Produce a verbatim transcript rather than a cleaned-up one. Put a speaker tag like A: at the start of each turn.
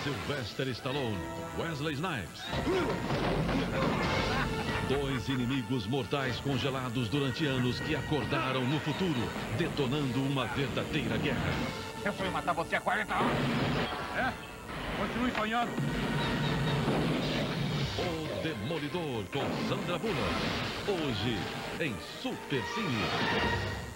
A: Sylvester Stallone, Wesley Snipes. Dois inimigos mortais congelados durante anos que acordaram no futuro, detonando uma verdadeira guerra.
B: Eu sonho matar você há quarenta anos. É? Continue sonhando.
A: O Demolidor com Sandra Bullock. Hoje em Super Cine.